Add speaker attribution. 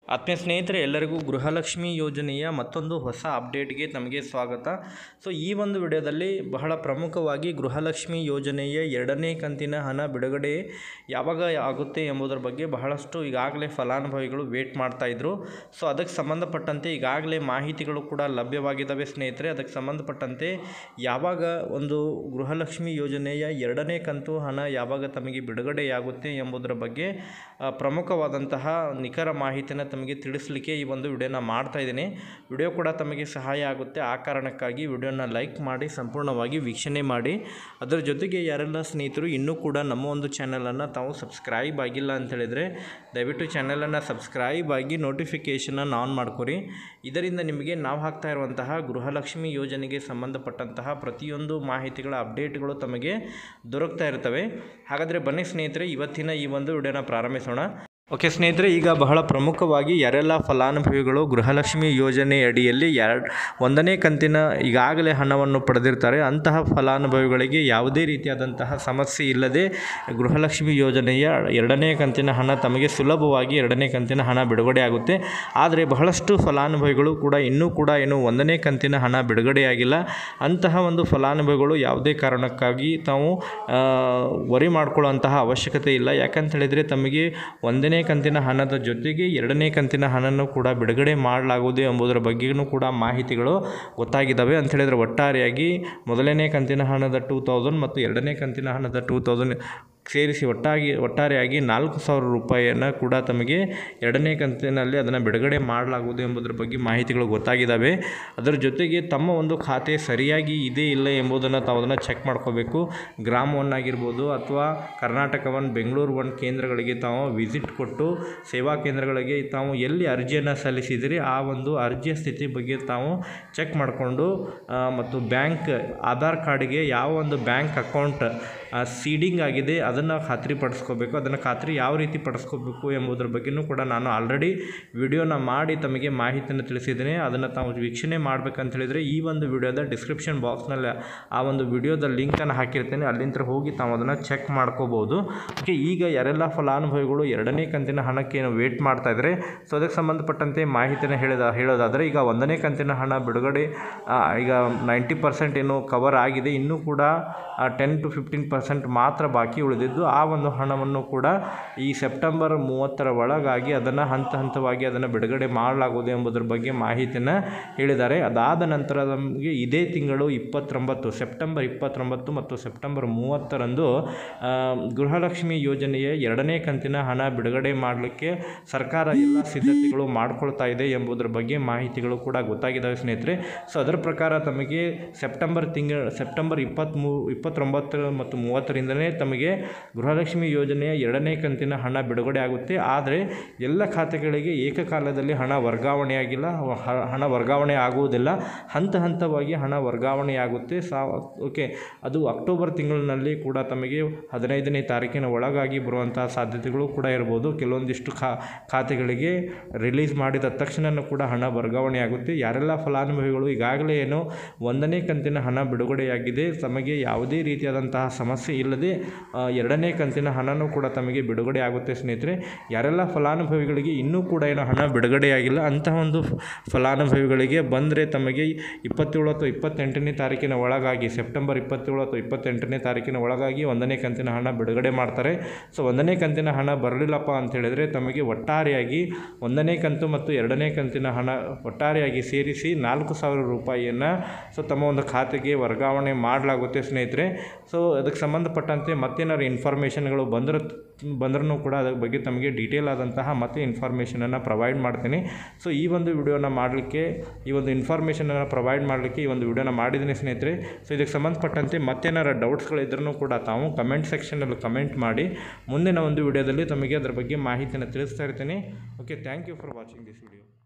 Speaker 1: ಆತ್ಮೀಯ ಸ್ನೇಹಿತರೆ, ಎಲ್ಲರಿಗೂ ಗೃಹಲಕ್ಷ್ಮಿ ಯೋಜನೆಯ ಮತ್ತೊಂದು ಹೊಸ ಅಪ್ಡೇಟ್ಗೆ ತಮಗೆ ಸ್ವಾಗತ. ಸೊ ಈ ಒಂದು ವಿಡಿಯೋದಲ್ಲಿ ಬಹಳ ಪ್ರಮುಖವಾಗಿ ಗೃಹಲಕ್ಷ್ಮಿ ಯೋಜನೆಯ 2ನೇ ಕಂತಿನ ಹಣ ಬಿಡುಗಡೆ ಯಾವಾಗ ಆಗುತ್ತೆ ಎಂಬುದರ ಬಗ್ಗೆ ಬಹಳಷ್ಟು ಈಗಾಗಲೇ ಫಲಾನುಭವಿಗಳು ವೇಟ್ ಮಾಡ್ತಾಯಿದ್ರು. ಸೊ ಅದಕ್ಕೆ ಸಂಬಂಧಪಟ್ಟಂತೆ ಈಗಾಗಲೇ ಮಾಹಿತಿಗಳು ಕೂಡ ಲಭ್ಯವಾಗಿದ್ದಾವೆ ಸ್ನೇಹಿತರೆ. ಅದಕ್ಕೆ ಸಂಬಂಧಪಟ್ಟಂತೆ ಯಾವಾಗ ಒಂದು ಗೃಹಲಕ್ಷ್ಮಿ ಯೋಜನೆಯ 2ನೇ ಕಂತು ಹಣ ಯಾವಾಗ ತಮಗೆ ಬಿಡುಗಡೆಯಾಗುತ್ತೆ ಎಂಬುದರ ಬಗ್ಗೆ ಪ್ರಮುಖವಾದಂತಹ ನಿಖರ ಮಾಹಿತಿನ ತಮಗೆ ತಿಳಿಸಲಿಕ್ಕೆ ಈ ಒಂದು ವಿಡಿಯೋನ ಮಾಡ್ತಾ ಇದ್ದೀನಿ. ವಿಡಿಯೋ ಕೂಡ ತಮಗೆ ಸಹಾಯ ಆಗುತ್ತೆ. ಆ ಕಾರಣಕ್ಕಾಗಿ ವಿಡಿಯೋನ ಲೈಕ್ ಮಾಡಿ ಸಂಪೂರ್ಣವಾಗಿ ವೀಕ್ಷಣೆ ಮಾಡಿ. ಅದರ ಜೊತೆಗೆ ಯಾರೆಲ್ಲ ಸ್ನೇಹಿತರು ಇನ್ನೂ ಕೂಡ ನಮ್ಮ ಒಂದು ಚಾನಲನ್ನು ತಾವು ಸಬ್ಸ್ಕ್ರೈಬ್ ಆಗಿಲ್ಲ ಅಂತ ಹೇಳಿದರೆ ದಯವಿಟ್ಟು ಚಾನಲನ್ನು ಸಬ್ಸ್ಕ್ರೈಬ್ ಆಗಿ ನೋಟಿಫಿಕೇಷನನ್ನು ಆನ್ ಮಾಡ್ಕೊರಿ. ಇದರಿಂದ ನಿಮಗೆ ನಾವು ಹಾಕ್ತಾ ಇರುವಂತಹ ಗೃಹಲಕ್ಷ್ಮಿ ಯೋಜನೆಗೆ ಸಂಬಂಧಪಟ್ಟಂತಹ ಪ್ರತಿಯೊಂದು ಮಾಹಿತಿಗಳ ಅಪ್ಡೇಟ್ಗಳು ತಮಗೆ ದೊರಕ್ತಾ ಇರ್ತವೆ. ಹಾಗಾದರೆ ಬನ್ನಿ ಸ್ನೇಹಿತರೆ, ಇವತ್ತಿನ ಈ ಒಂದು ವಿಡಿಯೋನ ಪ್ರಾರಂಭಿಸೋಣ. ಓಕೆ ಸ್ನೇಹಿತರೆ, ಈಗ ಬಹಳ ಪ್ರಮುಖವಾಗಿ ಯಾರೆಲ್ಲ ಫಲಾನುಭವಿಗಳು ಗೃಹಲಕ್ಷ್ಮಿ ಯೋಜನೆ ಅಡಿಯಲ್ಲಿ 1ನೇ ಕಂತಿನ ಈಗಾಗಲೇ ಹಣವನ್ನು ಪಡೆದಿರ್ತಾರೆ ಅಂತಹ ಫಲಾನುಭವಿಗಳಿಗೆ ಯಾವುದೇ ರೀತಿಯಾದಂತಹ ಸಮಸ್ಯೆ ಇಲ್ಲದೆ ಗೃಹಲಕ್ಷ್ಮಿ ಯೋಜನೆಯ 2ನೇ ಕಂತಿನ ಹಣ ತಮಗೆ ಸುಲಭವಾಗಿ 2ನೇ ಕಂತಿನ ಹಣ ಬಿಡುಗಡೆ ಆಗುತ್ತೆ. ಆದರೆ ಬಹಳಷ್ಟು ಫಲಾನುಭವಿಗಳು ಕೂಡ ಇನ್ನೂ ಕೂಡ 1ನೇ ಕಂತಿನ ಹಣ ಬಿಡುಗಡೆಯಾಗಿಲ್ಲ. ಅಂತಹ ಒಂದು ಫಲಾನುಭವಿಗಳು ಯಾವುದೇ ಕಾರಣಕ್ಕಾಗಿ ತಾವು ವರಿ ಮಾಡ್ಕೊಳ್ಳುವಂತಹ ಅವಶ್ಯಕತೆ ಇಲ್ಲ. ಯಾಕಂತ ಹೇಳಿದರೆ ತಮಗೆ 1ನೇ ಕಂತಿನ ಹಣದ ಜೊತೆಗೆ 2ನೇ ಕಂತಿನ ಹಣವನ್ನು ಕೂಡ ಬಿಡುಗಡೆ ಮಾಡಲಾಗುವುದು ಎಂಬುದರ ಬಗ್ಗೆಯೂ ಕೂಡ ಮಾಹಿತಿಗಳು ಗೊತ್ತಾಗಿದ್ದಾವೆ. ಅಂತ ಹೇಳಿದರೆ ಒಟ್ಟಾರೆಯಾಗಿ 1ನೇ ಕಂತಿನ ಹಣದ 2000 ಮತ್ತು 2ನೇ ಕಂತಿನ ಹಣದ 2000 ಸೇರಿಸಿ ಒಟ್ಟಾರೆಯಾಗಿ 4000 ರೂಪಾಯಿಯನ್ನು ಕೂಡ ತಮಗೆ 2ನೇ ಕಂತಿನಲ್ಲಿ ಅದನ್ನು ಬಿಡುಗಡೆ ಮಾಡಲಾಗುವುದು ಎಂಬುದರ ಬಗ್ಗೆ ಮಾಹಿತಿಗಳು ಗೊತ್ತಾಗಿದ್ದಾವೆ. ಅದರ ಜೊತೆಗೆ ತಮ್ಮ ಒಂದು ಖಾತೆ ಸರಿಯಾಗಿ ಇದೆ ಇಲ್ಲ ಎಂಬುದನ್ನು ತಾವು ಅದನ್ನು ಚೆಕ್ ಮಾಡ್ಕೋಬೇಕು. ಗ್ರಾಮ 1 ಆಗಿರ್ಬೋದು ಅಥವಾ ಕರ್ನಾಟಕ 1, ಬೆಂಗಳೂರು 1 ಕೇಂದ್ರಗಳಿಗೆ ತಾವು ವಿಸಿಟ್ ಕೊಟ್ಟು ಸೇವಾ ಕೇಂದ್ರಗಳಿಗೆ ತಾವು ಎಲ್ಲಿ ಅರ್ಜಿಯನ್ನು ಸಲ್ಲಿಸಿದಿರಿ ಆ ಒಂದು ಅರ್ಜಿಯ ಸ್ಥಿತಿ ಬಗ್ಗೆ ತಾವು ಚೆಕ್ ಮಾಡಿಕೊಂಡು ಮತ್ತು ಬ್ಯಾಂಕ್ ಆಧಾರ್ ಕಾರ್ಡಿಗೆ ಯಾವ ಒಂದು ಬ್ಯಾಂಕ್ ಅಕೌಂಟ್ ಸೀಡಿಂಗ್ ಆಗಿದೆ ಅದನ್ನು ಖಾತ್ರಿಪಡಿಸ್ಕೋಬೇಕು. ಅದನ್ನು ಖಾತ್ರಿ ಯಾವ ರೀತಿ ಪಡಿಸ್ಕೋಬೇಕು ಎಂಬುದರ ಬಗ್ಗೆಯೂ ಕೂಡ ನಾನು ಆಲ್ರೆಡಿ ವಿಡಿಯೋನ ಮಾಡಿ ತಮಗೆ ಮಾಹಿತಿಯನ್ನು ತಿಳಿಸಿದ್ದೀನಿ. ಅದನ್ನು ತಾವು ವೀಕ್ಷಣೆ ಮಾಡಬೇಕಂತ ಹೇಳಿದರೆ ಈ ಒಂದು ವಿಡಿಯೋದ ಡಿಸ್ಕ್ರಿಪ್ಷನ್ ಬಾಕ್ಸ್ನಲ್ಲಿ ಆ ಒಂದು ವಿಡಿಯೋದ ಲಿಂಕನ್ನು ಹಾಕಿರ್ತೇನೆ, ಅಲ್ಲಿಂದ ಹೋಗಿ ತಾವು ಅದನ್ನು ಚೆಕ್ ಮಾಡ್ಕೋಬೋದು. ಓಕೆ, ಈಗ ಯಾರೆಲ್ಲ ಫಲಾನುಭವಿಗಳು 2ನೇ ಕಂತಿನ ಹಣಕ್ಕೆ ವೇಟ್ ಮಾಡ್ತಾ ಇದ್ದಾರೆ, ಸೊ ಅದಕ್ಕೆ ಸಂಬಂಧಪಟ್ಟಂತೆ ಮಾಹಿತಿಯನ್ನು ಹೇಳೋದಾದರೆ ಈಗ 1ನೇ ಕಂತಿನ ಹಣ ಬಿಡುಗಡೆ ಈಗ 90% ಏನು ಕವರ್ ಆಗಿದೆ. ಇನ್ನೂ ಕೂಡ 10 to 15% ಮಾತ್ರ ಬಾಕಿ ಉಳಿದಿದ್ದು ಆ ಒಂದು ಹಣವನ್ನು ಕೂಡ ಈ ಸೆಪ್ಟೆಂಬರ್ 30ರ ಒಳಗಾಗಿ ಅದನ್ನು ಹಂತವಾಗಿ ಅದನ್ನು ಬಿಡುಗಡೆ ಮಾಡಲಾಗುವುದು ಎಂಬುದರ ಬಗ್ಗೆ ಮಾಹಿತಿಯನ್ನು ಹೇಳಿದ್ದಾರೆ. ಅದಾದ ನಂತರ ನಮಗೆ ಇದೇ ತಿಂಗಳು 29 ಸೆಪ್ಟೆಂಬರ್ 29 ಮತ್ತು ಸೆಪ್ಟೆಂಬರ್ 30ರಂದು ಗೃಹಲಕ್ಷ್ಮಿ ಯೋಜನೆಯ 2ನೇ ಕಂತಿನ ಹಣ ಬಿಡುಗಡೆ ಮಾಡಲಿಕ್ಕೆ ಸರ್ಕಾರ ಎಲ್ಲ ಸಿದ್ಧತೆಗಳು ಮಾಡ್ಕೊಳ್ತಾ ಇದೆ ಎಂಬುದರ ಬಗ್ಗೆ ಮಾಹಿತಿಗಳು ಕೂಡ ಗೊತ್ತಾಗಿದ್ದಾವೆ ಸ್ನೇಹಿತರೆ. ಸೊ ಅದರ ಪ್ರಕಾರ ತಮಗೆ ಸೆಪ್ಟೆಂಬರ್ 29 ಮತ್ತು 30ರಿಂದಲೇ ತಮಗೆ ಗೃಹಲಕ್ಷ್ಮಿ ಯೋಜನೆಯ 2ನೇ ಕಂತಿನ ಹಣ ಬಿಡುಗಡೆ ಆಗುತ್ತೆ. ಆದರೆ ಎಲ್ಲ ಖಾತೆಗಳಿಗೆ ಏಕಕಾಲದಲ್ಲಿ ಹಣ ವರ್ಗಾವಣೆಯಾಗಿಲ್ಲ, ಹಣ ವರ್ಗಾವಣೆ ಆಗುವುದಿಲ್ಲ, ಹಂತವಾಗಿ ಹಣ ವರ್ಗಾವಣೆಯಾಗುತ್ತೆ. ಓಕೆ, ಅದು ಅಕ್ಟೋಬರ್ ತಿಂಗಳಿನಲ್ಲಿ ಕೂಡ ತಮಗೆ 15ನೇ ತಾರೀಕಿನ ಒಳಗಾಗಿ ಬರುವಂತಹ ಸಾಧ್ಯತೆಗಳು ಕೂಡ ಇರ್ಬೋದು. ಕೆಲವೊಂದಿಷ್ಟು ಖಾತೆಗಳಿಗೆ ರಿಲೀಸ್ ಮಾಡಿದ ತಕ್ಷಣ ಕೂಡ ಹಣ ವರ್ಗಾವಣೆಯಾಗುತ್ತೆ. ಯಾರೆಲ್ಲ ಫಲಾನುಭವಿಗಳು ಈಗಾಗಲೇ 1ನೇ ಕಂತಿನ ಹಣ ಬಿಡುಗಡೆಯಾಗಿದೆ, ತಮಗೆ ಯಾವುದೇ ರೀತಿಯಾದಂತಹ ಸಮಸ್ಯೆ ಇಲ್ಲದೆ 2ನೇ ಕಂತಿನ ಹಣನೂ ಕೂಡ ತಮಗೆ ಬಿಡುಗಡೆ ಆಗುತ್ತೆ ಸ್ನೇಹಿತರೆ. ಯಾರೆಲ್ಲ ಫಲಾನುಭವಿಗಳಿಗೆ ಇನ್ನೂ ಕೂಡ ಹಣ ಬಿಡುಗಡೆಯಾಗಿಲ್ಲ ಅಂತಹ ಒಂದು ಫಲಾನುಭವಿಗಳಿಗೆ ಬಂದರೆ ತಮಗೆ 27 ಅಥವಾ 28ನೇ ತಾರೀಕಿನ ಒಳಗಾಗಿ ಸೆಪ್ಟೆಂಬರ್ 27 ಅಥವಾ 28ನೇ ತಾರೀಕಿನ ಒಳಗಾಗಿ 1ನೇ ಕಂತಿನ ಹಣ ಬಿಡುಗಡೆ ಮಾಡ್ತಾರೆ. ಸೊ 1ನೇ ಕಂತಿನ ಹಣ ಬರಲಿಲ್ಲಪ್ಪ ಅಂತ ಹೇಳಿದರೆ ತಮಗೆ ಒಟ್ಟಾರೆಯಾಗಿ 1ನೇ ಕಂತು ಮತ್ತು 2ನೇ ಕಂತಿನ ಹಣ ಒಟ್ಟಾರೆಯಾಗಿ ಸೇರಿಸಿ 4000 ರೂಪಾಯಿಯನ್ನು ಸೊ ತಮ್ಮ ಒಂದು ಖಾತೆಗೆ ವರ್ಗಾವಣೆ ಮಾಡಲಾಗುತ್ತೆ ಸ್ನೇಹಿತರೆ. ಸೊ ಅದಕ್ಕೆ ಸಂಬಂಧಪಟ್ಟಂತೆ ಮತ್ತೇನಾದ್ರು ಇನ್ಫಾರ್ಮೇಷನ್ಗಳು ಬಂದ್ರೂ ಕೂಡ ಅದರ ಬಗ್ಗೆ ತಮಗೆ ಡೀಟೇಲ್ ಆದಂತಹ ಮತ್ತೆ ಇನ್ಫಾರ್ಮೇಷನನ್ನು ಪ್ರೊವೈಡ್ ಮಾಡ್ತೀನಿ. ಸೊ ಈ ಒಂದು ವಿಡಿಯೋನ ಮಾಡಲಿಕ್ಕೆ ಈ ಒಂದು ಇನ್ಫಾರ್ಮೇಷನನ್ನು ಪ್ರೊವೈಡ್ ಮಾಡಲಿಕ್ಕೆ ಈ ಒಂದು ವಿಡಿಯೋನ ಮಾಡಿದ್ದೀನಿ ಸ್ನೇಹಿತರೆ. ಸೊ ಇದಕ್ಕೆ ಸಂಬಂಧಪಟ್ಟಂತೆ ಮತ್ತೇನಾರು ಡೌಟ್ಸ್ಗಳಿದ್ರೂ ಕೂಡ ತಾವು ಕಮೆಂಟ್ ಸೆಕ್ಷನಲ್ಲಿ ಕಮೆಂಟ್ ಮಾಡಿ ಮುಂದಿನ ಒಂದು ವಿಡಿಯೋದಲ್ಲಿ ತಮಗೆ ಅದರ ಬಗ್ಗೆ ಮಾಹಿತಿಯನ್ನು ತಿಳಿಸ್ತಾ ಇರ್ತೀನಿ. Okay, thank you for watching this video.